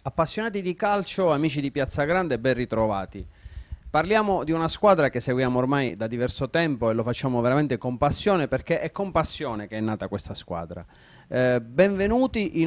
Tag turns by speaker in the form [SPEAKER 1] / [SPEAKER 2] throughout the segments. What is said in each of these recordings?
[SPEAKER 1] Appassionati di calcio, amici di Piazza Grande, ben ritrovati. Parliamo di una squadra che seguiamo ormai da diverso tempo e lo facciamo veramente con passione perché è con passione che è nata questa squadra. Benvenuti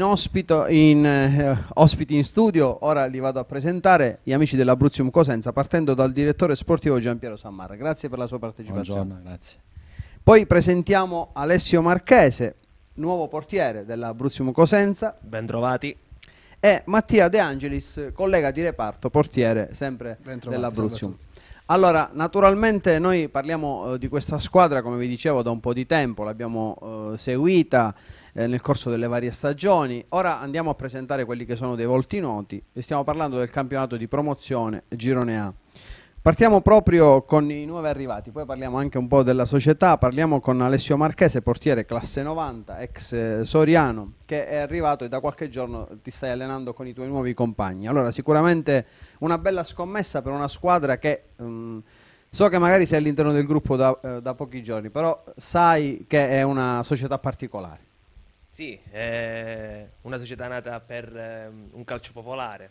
[SPEAKER 1] ospiti in studio, ora li vado a presentare, gli amici dell'Abruzzum Cosenza, partendo dal direttore sportivo Giampiero Sammarra. Grazie per la sua partecipazione.
[SPEAKER 2] Buongiorno, grazie.
[SPEAKER 1] Poi presentiamo Alessio Marchese, nuovo portiere dell'Abruzzum Cosenza.
[SPEAKER 3] Ben trovati.
[SPEAKER 1] E Mattia De Angelis, collega di reparto, portiere sempre dell'Abruzzum. Allora, naturalmente noi parliamo di questa squadra, come vi dicevo, da un po' di tempo, l'abbiamo seguita nel corso delle varie stagioni. Ora andiamo a presentare quelli che sono dei volti noti e stiamo parlando del campionato di promozione Girone A. Partiamo proprio con i nuovi arrivati, poi parliamo anche un po' della società, parliamo con Alessio Marchese, portiere classe 90, ex Soriano, che è arrivato e da qualche giorno ti stai allenando con i tuoi nuovi compagni. Allora, sicuramente una bella scommessa per una squadra che so che magari sei all'interno del gruppo da pochi giorni, però sai che è una società particolare.
[SPEAKER 3] Sì, è una società nata per un calcio popolare.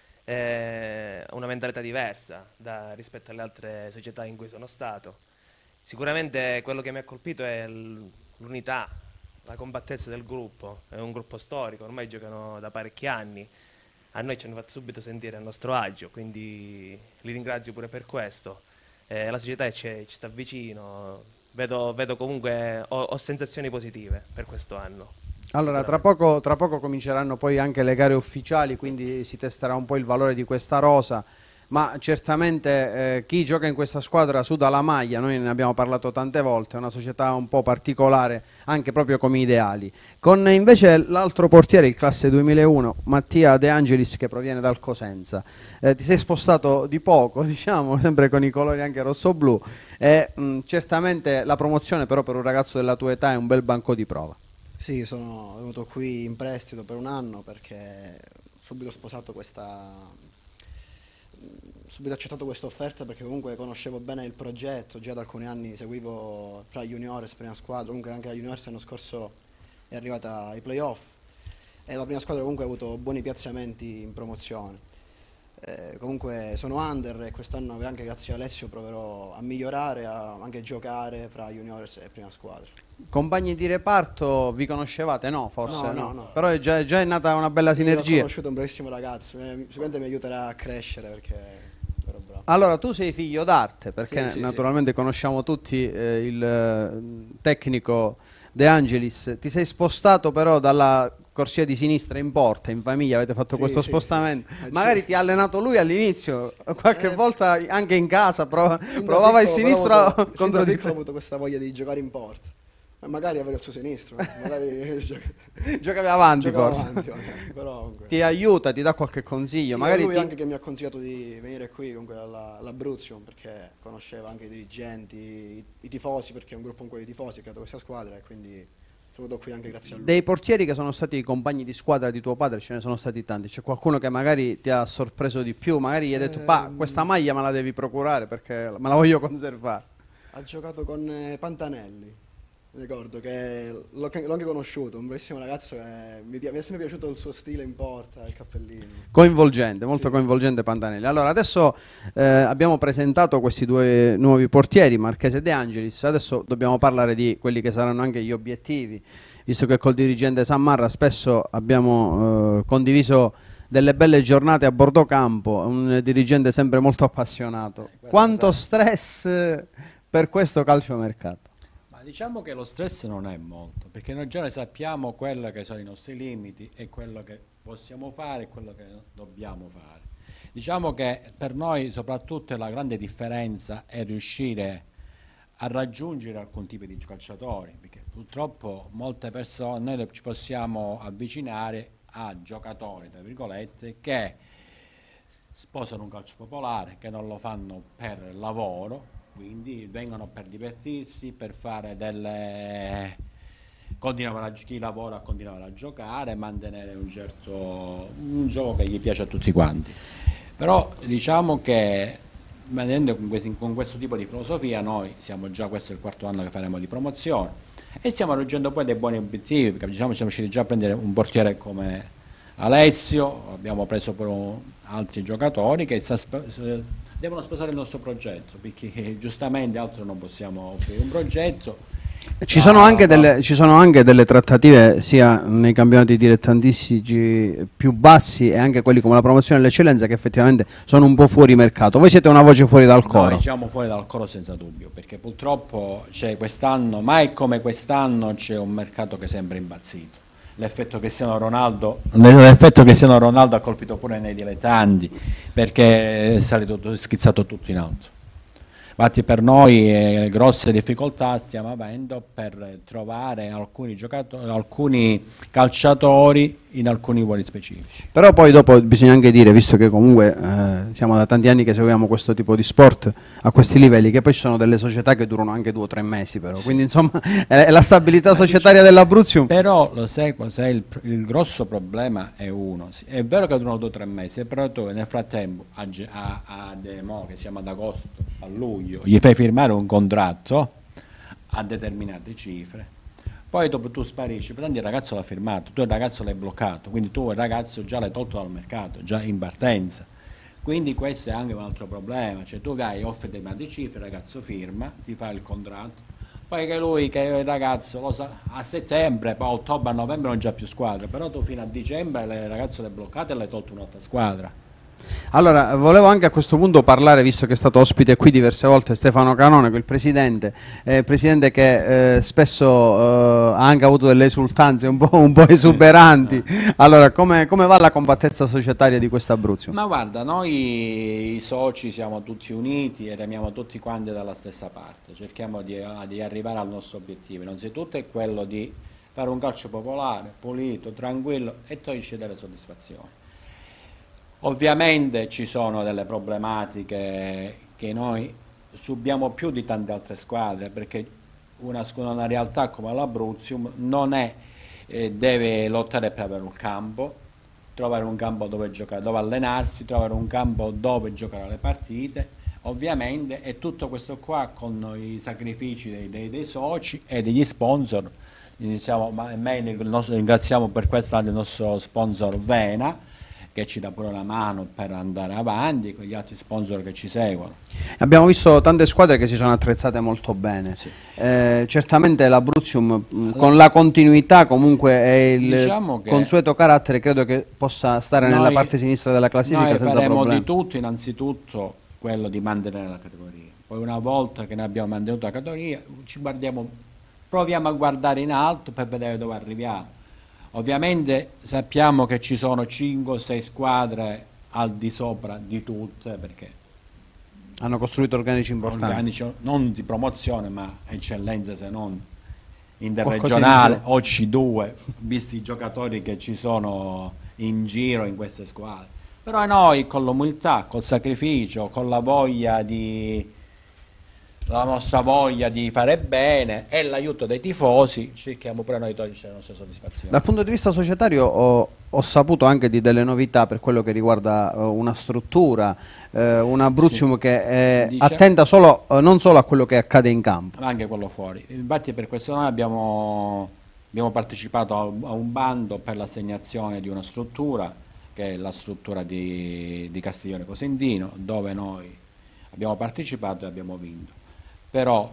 [SPEAKER 3] Una mentalità diversa rispetto alle altre società in cui sono stato. Sicuramente quello che mi ha colpito è l'unità, la compattezza del gruppo. È un gruppo storico, ormai giocano da parecchi anni. A noi ci hanno fatto subito sentire a nostro agio, quindi li ringrazio pure per questo. La società ci sta vicino, vedo comunque, ho sensazioni positive per questo anno.
[SPEAKER 1] Allora, tra poco cominceranno poi anche le gare ufficiali, quindi si testerà un po' il valore di questa rosa, ma certamente chi gioca in questa squadra suda la maglia, noi ne abbiamo parlato tante volte, è una società un po' particolare anche proprio come ideali. Con invece l'altro portiere, il classe 2001, Mattia De Angelis, che proviene dal Cosenza. Ti sei spostato di poco, diciamo, sempre con i colori anche rosso-blu, e certamente la promozione però per un ragazzo della tua età è un bel banco di prova.
[SPEAKER 4] Sì, sono venuto qui in prestito per un anno perché subito ho sposato subito accettato questa offerta perché comunque conoscevo bene il progetto, già da alcuni anni seguivo fra juniores, prima squadra, comunque anche la juniores l'anno scorso è arrivata ai playoff e la prima squadra comunque ha avuto buoni piazzamenti in promozione. Comunque sono under e quest'anno anche grazie a Alessio proverò a migliorare, a anche giocare fra juniores e prima squadra.
[SPEAKER 1] Compagni di reparto vi conoscevate? No, forse?
[SPEAKER 4] No.
[SPEAKER 1] Però è già è nata una bella
[SPEAKER 4] Sì,
[SPEAKER 1] sinergia.
[SPEAKER 4] ho conosciuto un bravissimo ragazzo, sicuramente mi aiuterà a crescere perché ero bravo.
[SPEAKER 1] Allora, tu sei figlio d'arte, perché
[SPEAKER 4] Sì.
[SPEAKER 1] naturalmente conosciamo tutti il tecnico De Angelis. Ti sei spostato però dalla corsia di sinistra in porta, in famiglia, avete fatto questo spostamento.
[SPEAKER 4] Sì.
[SPEAKER 1] Magari ti ha allenato lui all'inizio, qualche volta anche in casa
[SPEAKER 4] Fin da
[SPEAKER 1] provava il
[SPEAKER 4] piccolo,
[SPEAKER 1] sinistro
[SPEAKER 4] fin
[SPEAKER 1] contro
[SPEAKER 4] da
[SPEAKER 1] di
[SPEAKER 4] piccolo ho
[SPEAKER 1] te.
[SPEAKER 4] avuto questa voglia di giocare in porta. Magari avere il suo sinistro, magari
[SPEAKER 1] Giocavi avanti
[SPEAKER 4] giocavo
[SPEAKER 1] forse.
[SPEAKER 4] avanti, magari, però comunque.
[SPEAKER 1] Ti aiuta, ti dà qualche consiglio.
[SPEAKER 4] Sì,
[SPEAKER 1] Magari
[SPEAKER 4] è lui
[SPEAKER 1] ti...
[SPEAKER 4] anche che mi ha consigliato di venire qui comunque all'Abruzzo perché conosceva anche i dirigenti, i tifosi, perché è un gruppo con i tifosi, ha creato questa squadra e quindi sono venuto qui anche grazie a lui.
[SPEAKER 1] Dei portieri che sono stati i compagni di squadra di tuo padre ce ne sono stati tanti. C'è qualcuno che magari ti ha sorpreso di più, magari gli hai detto questa maglia me la devi procurare perché me la voglio conservare.
[SPEAKER 4] Ha giocato con Pantanelli. Mi ricordo che l'ho anche conosciuto, un bravissimo ragazzo e mi è sempre piaciuto il suo stile in porta, il cappellino.
[SPEAKER 1] Coinvolgente, molto
[SPEAKER 4] Sì.
[SPEAKER 1] coinvolgente Pantanelli. Allora, adesso abbiamo presentato questi due nuovi portieri, Marchese e De Angelis. Adesso dobbiamo parlare di quelli che saranno anche gli obiettivi, visto che col dirigente Sammarra spesso abbiamo condiviso delle belle giornate a bordo campo, un dirigente sempre molto appassionato. Quanto stress per questo calciomercato?
[SPEAKER 2] Diciamo che lo stress non è molto, perché noi già ne sappiamo quello che sono i nostri limiti e quello che possiamo fare e quello che dobbiamo fare. Diciamo che per noi soprattutto la grande differenza è riuscire a raggiungere alcun tipo di calciatori, perché purtroppo molte persone noi ci possiamo avvicinare a giocatori, tra virgolette, che sposano un calcio popolare, che non lo fanno per lavoro, quindi vengono per divertirsi, per fare chi lavora a continuare a giocare, mantenere un gioco che gli piace a tutti quanti. Però diciamo che mantenendo con questo tipo di filosofia noi siamo già, questo è il quarto anno che faremo di promozione e stiamo raggiungendo poi dei buoni obiettivi, perché diciamo siamo riusciti già a prendere un portiere come Alessio, abbiamo preso altri giocatori che devono sposare il nostro progetto, perché giustamente altro non possiamo offrire un progetto.
[SPEAKER 1] Ci sono anche delle trattative sia nei campionati dilettantistici più bassi e anche quelli come la promozione e l'eccellenza che effettivamente sono un po' fuori mercato. Voi siete una voce fuori dal coro.
[SPEAKER 2] Noi siamo fuori dal coro senza dubbio, perché purtroppo c'è quest'anno, mai come quest'anno, c'è un mercato che sembra impazzito. L'effetto Cristiano Ronaldo ha colpito pure nei dilettanti, perché è schizzato tutto in alto. Infatti per noi grosse difficoltà stiamo avendo per trovare alcuni calciatori in alcuni ruoli specifici.
[SPEAKER 1] Però poi dopo bisogna anche dire, visto che comunque siamo da tanti anni che seguiamo questo tipo di sport a questi livelli, che poi ci sono delle società che durano anche 2 o 3 mesi però, sì. Quindi insomma la stabilità societaria dell'Abruzzo.
[SPEAKER 2] Però lo sai cos'è il grosso problema è uno, è vero che durano 2 o 3 mesi, però tu nel frattempo a Demo, che siamo ad agosto, a luglio, gli fai firmare un contratto a determinate cifre. Poi dopo tu sparisci, però il ragazzo l'ha firmato, tu il ragazzo l'hai bloccato, quindi tu il ragazzo già l'hai tolto dal mercato, già in partenza. Quindi questo è anche un altro problema, cioè tu offri determinate cifre, il ragazzo firma, ti fa il contratto, poi che il ragazzo lo sa, a settembre, poi a ottobre, a novembre non c'ha più squadra, però tu fino a dicembre il ragazzo l'hai bloccato e l'hai tolto un'altra squadra.
[SPEAKER 1] Allora, volevo anche a questo punto parlare, visto che è stato ospite qui diverse volte Stefano Canonico, il presidente che spesso ha anche avuto delle esultanze un po' esuberanti. Allora, come va la compattezza societaria di questa Abruzzo?
[SPEAKER 2] Ma guarda, noi i soci siamo tutti uniti e remiamo tutti quanti dalla stessa parte, cerchiamo di arrivare al nostro obiettivo, innanzitutto è quello di fare un calcio popolare, pulito, tranquillo e toglierci delle soddisfazioni. Ovviamente ci sono delle problematiche che noi subiamo più di tante altre squadre, perché una realtà come l'Abruzzo non deve lottare per avere un campo, trovare un campo dove giocare, dove allenarsi, trovare un campo dove giocare le partite, ovviamente, e tutto questo qua con i sacrifici dei soci e degli sponsor. Ringraziamo per questo il nostro sponsor Vena, che ci dà pure una mano per andare avanti, con gli altri sponsor che ci seguono.
[SPEAKER 1] Abbiamo visto tante squadre che si sono attrezzate molto bene, sì. Certamente l'Abruzzo con la continuità comunque e il consueto carattere credo che possa stare nella parte sinistra della classifica senza problemi.
[SPEAKER 2] Noi faremo di tutto, innanzitutto quello di mantenere la categoria, poi una volta che ne abbiamo mantenuto la categoria proviamo a guardare in alto per vedere dove arriviamo. Ovviamente sappiamo che ci sono 5 o 6 squadre al di sopra di tutte, perché
[SPEAKER 1] hanno costruito organici importanti.
[SPEAKER 2] Non di promozione, ma eccellenza, se non interregionale o C2, visti i giocatori che ci sono in giro in queste squadre. Però noi con l'umiltà, col sacrificio, con la nostra voglia di fare bene e l'aiuto dei tifosi, cerchiamo pure noi di togliere le nostre soddisfazioni.
[SPEAKER 1] Dal punto di vista societario ho saputo anche di delle novità per quello che riguarda una struttura, un Abruzzo sì, che è attenta non solo a quello che accade in campo,
[SPEAKER 2] ma anche quello fuori. Infatti per questo noi abbiamo partecipato a un bando per l'assegnazione di una struttura, che è la struttura di Castiglione Cosentino, dove noi abbiamo partecipato e abbiamo vinto. Però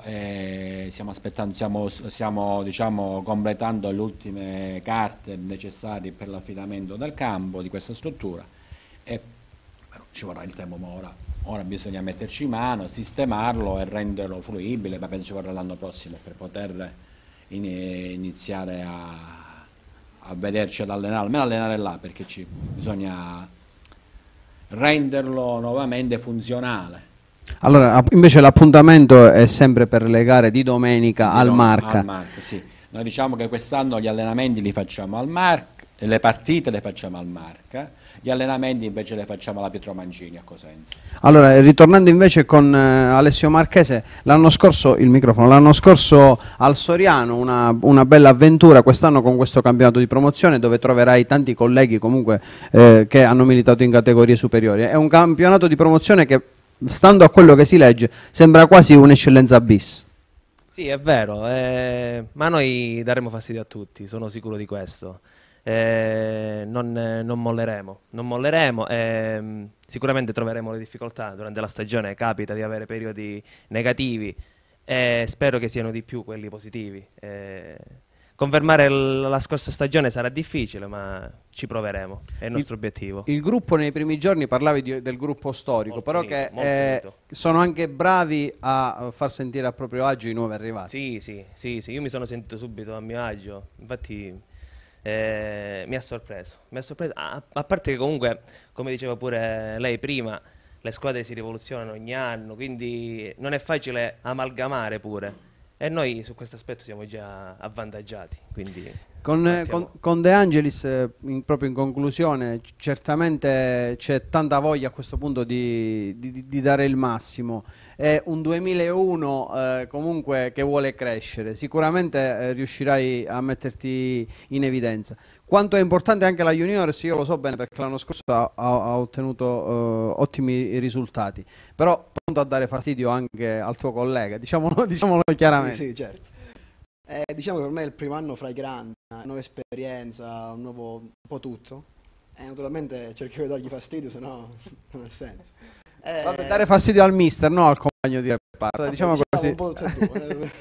[SPEAKER 2] stiamo completando le ultime carte necessarie per l'affidamento del campo di questa struttura, e ci vorrà il tempo, ma ora bisogna metterci in mano, sistemarlo e renderlo fruibile, ma penso ci vorrà l'anno prossimo per poter iniziare a vederci ad allenare, almeno allenare là, perché bisogna renderlo nuovamente funzionale.
[SPEAKER 1] Allora, invece l'appuntamento è sempre per le gare di domenica al Marca.
[SPEAKER 2] Sì. Noi diciamo che quest'anno gli allenamenti li facciamo al Marca, le partite le facciamo al Marca, gli allenamenti invece le facciamo alla Pietro Mancini a Cosenza.
[SPEAKER 1] Allora, ritornando invece con Alessio Marchese, l'anno scorso al Soriano una bella avventura, quest'anno con questo campionato di promozione dove troverai tanti colleghi comunque che hanno militato in categorie superiori. È un campionato di promozione che, stando a quello che si legge, sembra quasi un'eccellenza bis.
[SPEAKER 3] Sì, è vero, ma noi daremo fastidio a tutti, sono sicuro di questo. non molleremo e sicuramente troveremo le difficoltà durante la stagione, capita di avere periodi negativi e spero che siano di più quelli positivi. Confermare la scorsa stagione sarà difficile, ma ci proveremo, è il nostro obiettivo.
[SPEAKER 1] Il gruppo nei primi giorni parlavi del gruppo storico,
[SPEAKER 3] Molto
[SPEAKER 1] però
[SPEAKER 3] unito,
[SPEAKER 1] che sono anche bravi a far sentire a proprio agio i nuovi arrivati.
[SPEAKER 3] Sì, io mi sono sentito subito a mio agio, infatti mi ha sorpreso, a parte che comunque, come diceva pure lei prima, le squadre si rivoluzionano ogni anno, quindi non è facile amalgamare pure. E noi su questo aspetto siamo già avvantaggiati. Quindi
[SPEAKER 1] con De Angelis, proprio in conclusione, certamente c'è tanta voglia a questo punto di dare il massimo. È un 2001 comunque che vuole crescere, sicuramente riuscirai a metterti in evidenza. Quanto è importante anche la Juniores, io lo so bene perché l'anno scorso ha ottenuto ottimi risultati, però pronto a dare fastidio anche al tuo collega, diciamolo chiaramente.
[SPEAKER 4] Sì, certo. Diciamo che per me è il primo anno fra i grandi, una nuova esperienza, un po' tutto. E naturalmente cercherò di dargli fastidio, se no non ha senso.
[SPEAKER 1] Vabbè, dare fastidio al mister, no al compagno di reparto, diciamo così.
[SPEAKER 4] Un po' tutte e due.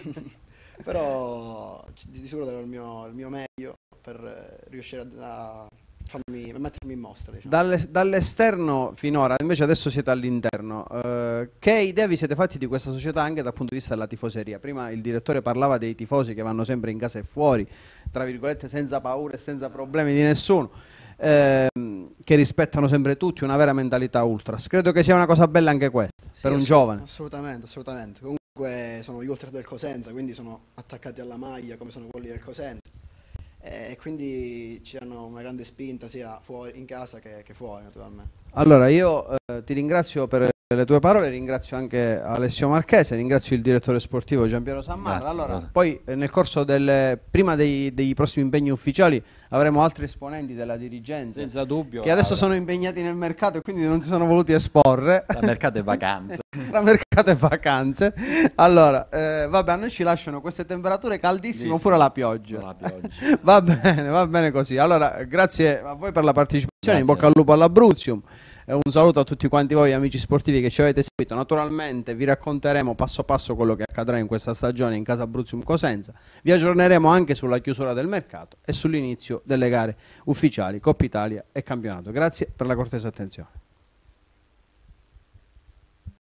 [SPEAKER 4] Però di sicuro darò il mio meglio per riuscire a mettermi in mostra, diciamo.
[SPEAKER 1] Dall'esterno finora, invece adesso siete all'interno, che idea vi siete fatti di questa società anche dal punto di vista della tifoseria? Prima il direttore parlava dei tifosi che vanno sempre in casa e fuori, tra virgolette senza paura e senza problemi di nessuno, che rispettano sempre tutti, una vera mentalità ultras. Credo che sia una cosa bella anche questa, per un giovane.
[SPEAKER 4] Assolutamente. Comunque sono gli ultras del Cosenza, quindi sono attaccati alla maglia come sono quelli del Cosenza. E quindi ci hanno una grande spinta sia fuori, in casa che fuori, naturalmente.
[SPEAKER 1] Allora io ti ringrazio per le tue parole, ringrazio anche Alessio Marchese, ringrazio il direttore sportivo Giampiero Sammarra. Allora, poi nel corso prima dei prossimi impegni ufficiali avremo altri esponenti della dirigenza,
[SPEAKER 2] senza dubbio,
[SPEAKER 1] che adesso sono impegnati nel mercato e quindi non si sono voluti esporre.
[SPEAKER 2] Tra mercato e vacanze.
[SPEAKER 1] Tra mercato e vacanze. Allora, vabbè, a noi ci lasciano queste temperature caldissime oppure la pioggia. Va bene così. Allora, grazie a voi per la partecipazione, in bocca al lupo all'Abruzzium. Un saluto a tutti quanti voi amici sportivi che ci avete seguito. Naturalmente vi racconteremo passo passo quello che accadrà in questa stagione in casa Abruzzium Cosenza. Vi aggiorneremo anche sulla chiusura del mercato e sull'inizio delle gare ufficiali Coppa Italia e campionato. Grazie per la cortese attenzione.